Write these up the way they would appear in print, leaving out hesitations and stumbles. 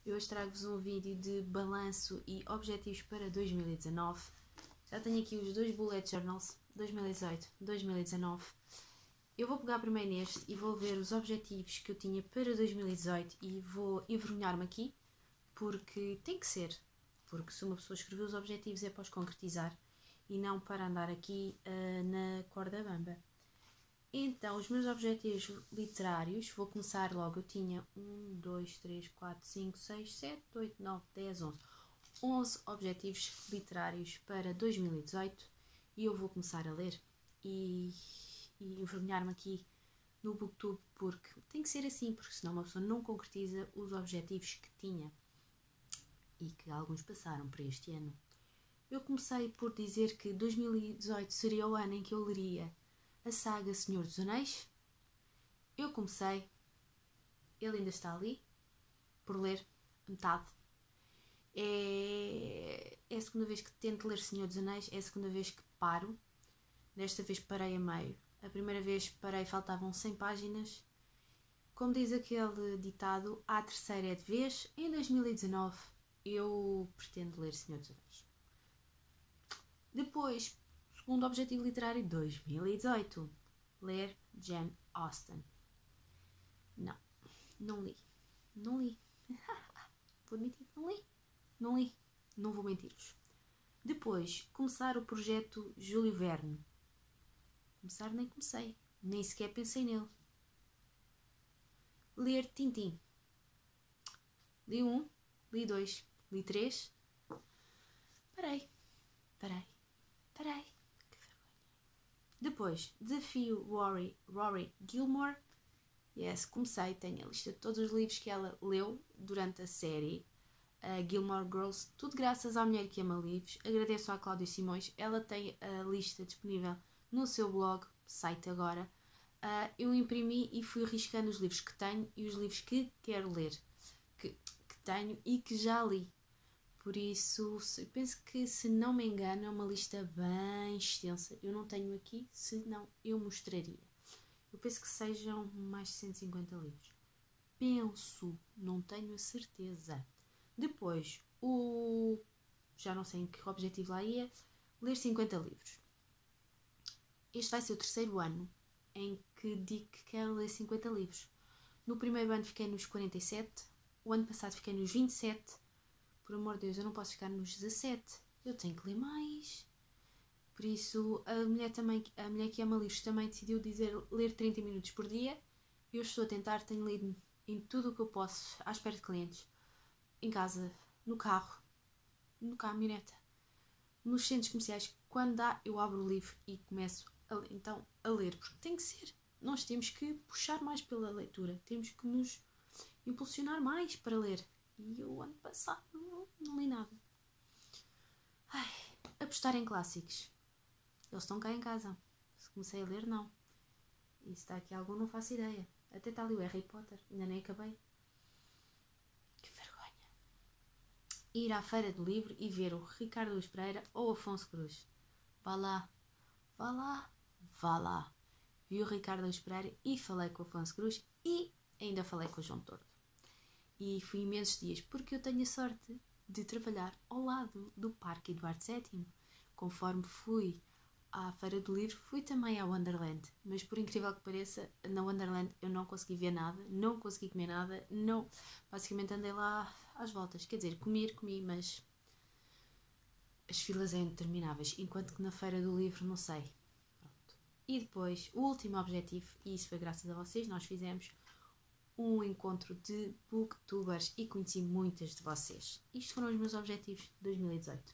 Eu hoje trago-vos um vídeo de balanço e objetivos para 2019. Já tenho aqui os dois bullet journals, 2018-2019. Eu vou pegar primeiro neste e vou ver os objetivos que eu tinha para 2018 e vou envergonhar-me aqui, porque tem que ser. Porque se uma pessoa escrever os objetivos é para os concretizar e não para andar aqui na corda bamba. Então, os meus objetivos literários, vou começar logo. Eu tinha 1, 2, 3, 4, 5, 6, 7, 8, 9, 10, 11. 11 objetivos literários para 2018 e eu vou começar a ler e envergonhar-me aqui no Booktube, porque tem que ser assim, porque senão uma pessoa não concretiza os objetivos que tinha e que alguns passaram para este ano. Eu comecei por dizer que 2018 seria o ano em que eu leria a saga Senhor dos Anéis. Eu comecei, ele ainda está ali, por ler metade. É a segunda vez que tento ler Senhor dos Anéis, é a segunda vez que paro. Desta vez parei a meio. A primeira vez parei, faltavam 100 páginas. Como diz aquele ditado, a terceira é de vez. Em 2019 eu pretendo ler Senhor dos Anéis. Depois, segundo objetivo literário de 2018, ler Jane Austen. Não li. Vou admitir, não li. Não vou mentir-vos. Depois, começar o projeto Júlio Verne. Começar nem comecei, nem sequer pensei nele. Ler Tintim. Li 1, li 2, li 3. Parei. Que vergonha. Depois, desafio Rory Gilmore. Yes, comecei, tenho a lista de todos os livros que ela leu durante a série Gilmore Girls, tudo graças à mulher que ama livros. Agradeço à Cláudia Simões, ela tem a lista disponível no seu blog, site agora. Eu imprimi e fui riscando os livros que tenho e os livros que quero ler, que tenho e que já li. Por isso, penso que, se não me engano, é uma lista bem extensa. Eu não tenho aqui, senão eu mostraria. Eu penso que sejam mais de 150 livros. Penso, não tenho a certeza. Depois, já não sei em que objetivo lá ia, ler 50 livros. Este vai ser o terceiro ano em que digo que quero ler 50 livros. No primeiro ano fiquei nos 47, o ano passado fiquei nos 27. Por amor de Deus, eu não posso ficar nos 17. Eu tenho que ler mais. Por isso, a mulher que ama livros também decidiu dizer ler 30 minutos por dia. Eu estou a tentar, tenho lido em tudo o que eu posso, à espera de clientes. Em casa, no carro, no caminhoneta, nos centros comerciais. Quando dá, eu abro o livro e começo a ler. Porque tem que ser. Nós temos que puxar mais pela leitura. Temos que nos impulsionar mais para ler. E eu, ano passado, não li nada. Apostar em clássicos. Eles estão cá em casa. Se comecei a ler, não. E se está aqui algum, não faço ideia. Até está ali o Harry Potter. Ainda nem acabei. Que vergonha. Ir à feira do livro e ver o Ricardo Luz Pereira ou o Afonso Cruz. Vá lá. Vi o Ricardo Luz Pereira e falei com o Afonso Cruz e ainda falei com o João Tordo. E fui imensos dias, porque eu tenho a sorte de trabalhar ao lado do Parque Eduardo VII. Conforme fui à Feira do Livro, fui também ao Wonderland. Mas, por incrível que pareça, na Wonderland eu não consegui ver nada, não consegui comer nada, não. Basicamente andei lá às voltas. Quer dizer, comi, mas as filas eram intermináveis. Enquanto que na Feira do Livro, não sei. Pronto. E depois, o último objetivo, e isso foi graças a vocês, nós fizemos um encontro de booktubers e conheci muitas de vocês. Isto foram os meus objetivos de 2018.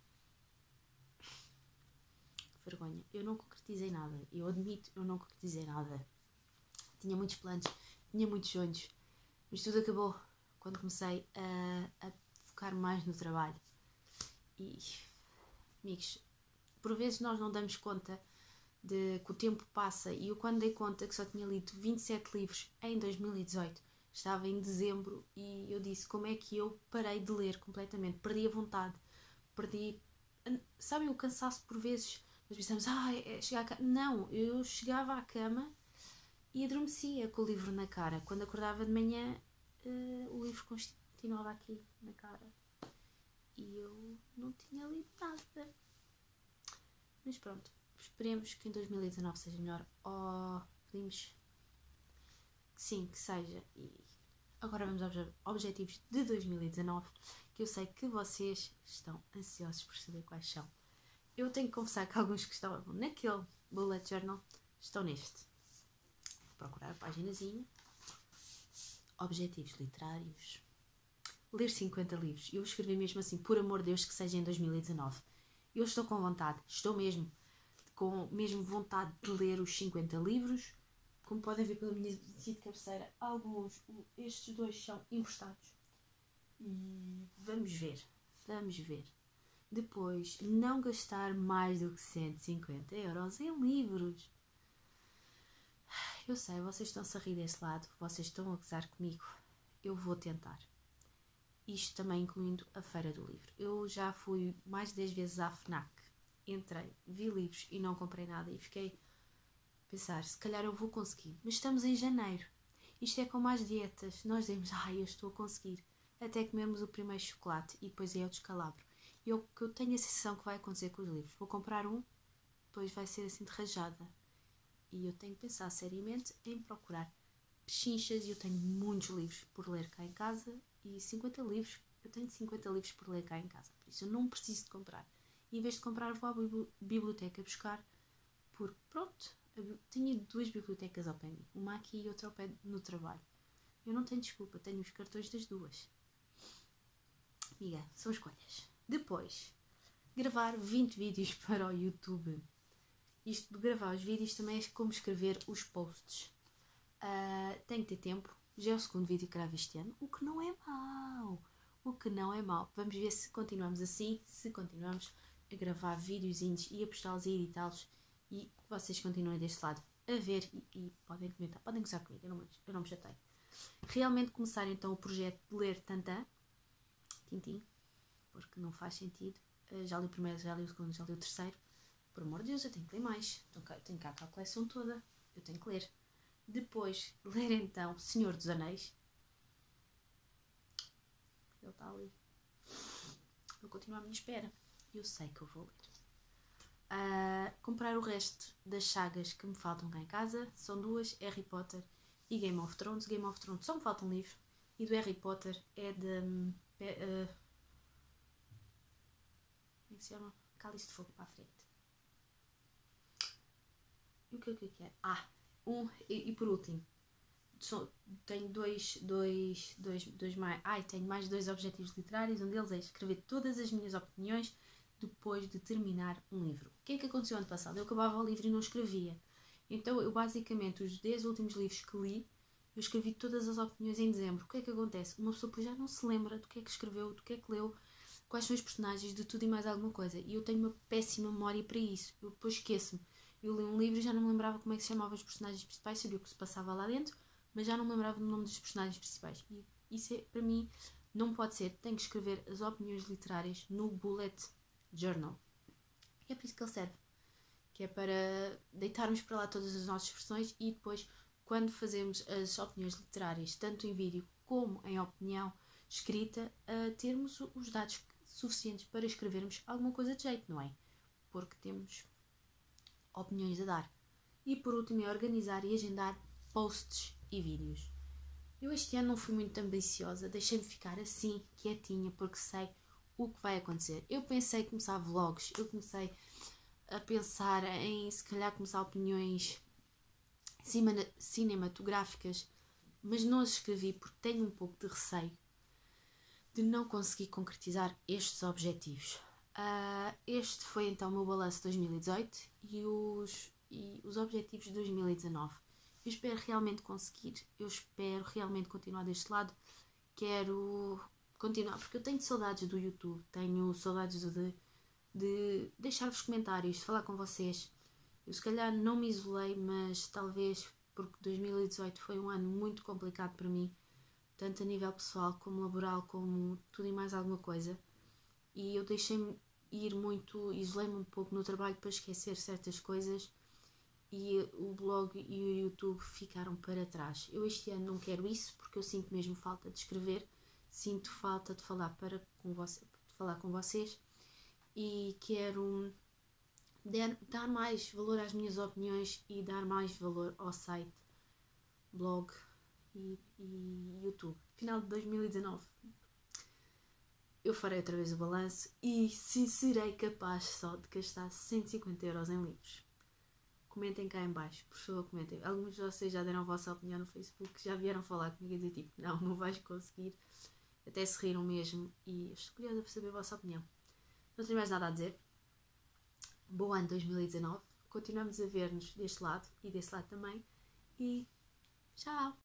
Que vergonha. Eu não concretizei nada. Eu admito, eu não concretizei nada. Tinha muitos planos, tinha muitos sonhos, mas tudo acabou quando comecei a focar mais no trabalho. E, amigos, por vezes nós não damos conta de que o tempo passa, e eu, quando dei conta que só tinha lido 27 livros em 2018, estava em dezembro e eu disse: como é que eu parei de ler completamente? Perdi a vontade, sabem, o cansaço por vezes. Nós pensamos, é chegar à cama. Não, eu chegava à cama e adormecia com o livro na cara. Quando acordava de manhã, o livro continuava aqui na cara. E eu não tinha lido nada. Mas pronto, esperemos que em 2019 seja melhor. Pedimos que sim, que seja. E agora vamos aos objetivos de 2019, que eu sei que vocês estão ansiosos por saber quais são. Eu tenho que confessar que alguns que estavam naquele bullet journal estão neste. Vou procurar a paginazinha. Objetivos literários. Ler 50 livros. Eu escrevi mesmo assim, por amor de Deus, que seja em 2019. Eu estou com vontade, estou mesmo com vontade de ler os 50 livros. Como podem ver pela minha de cabeceira, estes dois são emprestados. E vamos ver. Depois, não gastar mais do que 150 euros em livros. Eu sei, vocês estão-se a rir desse lado, vocês estão a gozar comigo. Eu vou tentar. Isto também incluindo a Feira do Livro. Eu já fui mais de 10 vezes à FNAC. Entrei, vi livros e não comprei nada. E fiquei a pensar, se calhar eu vou conseguir. Mas estamos em janeiro. Isto é como as dietas. Nós dizemos, eu estou a conseguir. Até comermos o primeiro chocolate e depois é o descalabro. E eu tenho a sensação que vai acontecer com os livros. Vou comprar um, depois vai ser assim de rajada. E eu tenho que pensar seriamente em procurar pechinchas. E eu tenho muitos livros por ler cá em casa. E 50 livros, eu tenho 50 livros por ler cá em casa. Por isso eu não preciso de comprar. E em vez de comprar, vou à biblioteca buscar. Porque pronto, tenho 2 bibliotecas ao pé de mim. Uma aqui e outra ao pé no trabalho. Eu não tenho desculpa, tenho os cartões das duas. Amiga, são escolhas. Depois, gravar 20 vídeos para o YouTube. Isto de gravar os vídeos também é como escrever os posts. Tenho que ter tempo. Já é o segundo vídeo que gravo este ano, o que não é mau. Vamos ver se continuamos assim, se continuamos a gravar videozinhos e a postá-los e editá-los. E vocês continuem deste lado a ver e podem comentar, podem gozar comigo, eu não me chateio. Realmente começar então o projeto de ler Tintim, porque não faz sentido. Já li o primeiro, já li o segundo, já li o terceiro. Por amor de Deus, eu tenho que ler mais. Tenho cá a coleção toda, eu tenho que ler. Depois, ler então Senhor dos Anéis. Ele está ali. Vou continuar à minha espera. Eu sei que eu vou ler. Comprar o resto das sagas que me faltam cá em casa. São 2, Harry Potter e Game of Thrones. Game of Thrones só me falta um livro. E do Harry Potter é de... como é que se chama? Cálice de Fogo para a frente. E o que é que eu quero? E por último, tenho tenho mais 2 objetivos literários. Um deles é escrever todas as minhas opiniões depois de terminar um livro. O que é que aconteceu ano passado? Eu acabava o livro e não escrevia. Então eu basicamente, os 10 últimos livros que li, eu escrevi todas as opiniões em dezembro. O que é que acontece? Uma pessoa já não se lembra do que é que escreveu, do que é que leu, quais são os personagens, de tudo e mais alguma coisa. E eu tenho uma péssima memória para isso. Eu depois esqueço-me. Eu li um livro e já não me lembrava como é que se chamavam os personagens principais, sabia o que se passava lá dentro, mas já não me lembrava do nome dos personagens principais. E isso para mim não pode ser. Tenho que escrever as opiniões literárias no bullet journal. E é para isso que ele serve. Que é para deitarmos para lá todas as nossas expressões e depois, quando fazemos as opiniões literárias, tanto em vídeo como em opinião escrita, termos os dados suficientes para escrevermos alguma coisa de jeito, não é? Porque temos opiniões a dar. E por último é organizar e agendar posts e vídeos. Eu este ano não fui muito ambiciosa, deixei-me ficar assim, quietinha, porque sei o que vai acontecer. Eu pensei em começar vlogs, eu comecei a pensar em se calhar começar opiniões cinematográficas, mas não as escrevi porque tenho um pouco de receio de não conseguir concretizar estes objetivos. Este foi então o meu balanço de 2018 e os objetivos de 2019. Eu espero realmente conseguir, eu espero realmente continuar deste lado. Quero continuar, porque eu tenho saudades do YouTube, tenho saudades de deixar-vos comentários, de falar com vocês. Eu se calhar não me isolei, mas talvez porque 2018 foi um ano muito complicado para mim, tanto a nível pessoal como laboral, como tudo e mais alguma coisa. E eu deixei-me ir muito, isolei-me um pouco no trabalho para esquecer certas coisas e o blog e o YouTube ficaram para trás. Eu este ano não quero isso porque eu sinto mesmo falta de escrever, sinto falta de falar, com vocês e quero dar mais valor às minhas opiniões e dar mais valor ao site, blog e YouTube. Final de 2019 eu farei outra vez o balanço e se serei capaz só de gastar 150€ em livros. Comentem cá em baixo, por favor, comentem. Alguns de vocês já deram a vossa opinião no Facebook, já vieram falar comigo e dizer tipo, não vais conseguir. Até se riram mesmo e estou curiosa para saber a vossa opinião. Não tenho mais nada a dizer. Bom ano 2019. Continuamos a ver-nos deste lado e desse lado também. E tchau!